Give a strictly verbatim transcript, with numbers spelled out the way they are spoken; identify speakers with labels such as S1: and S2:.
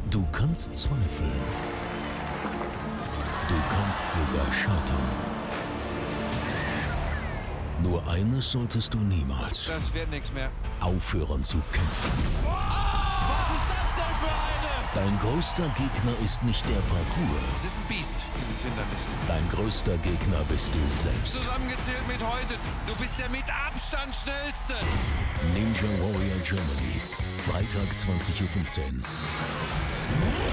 S1: Du kannst zweifeln. Du kannst sogar scheitern. Nur eines solltest du niemals.
S2: Das wird nichts mehr.
S1: Aufhören zu kämpfen.
S2: Was ist das denn für eine?
S1: Dein größter Gegner ist nicht der Parcours.
S2: Es ist ein Biest, dieses Hindernis.
S1: Dein größter Gegner bist du selbst.
S2: Zusammengezählt mit heute. Du bist der mit Abstand schnellste.
S1: Ninja Warrior Germany. Freitag zwanzig Uhr fünfzehn.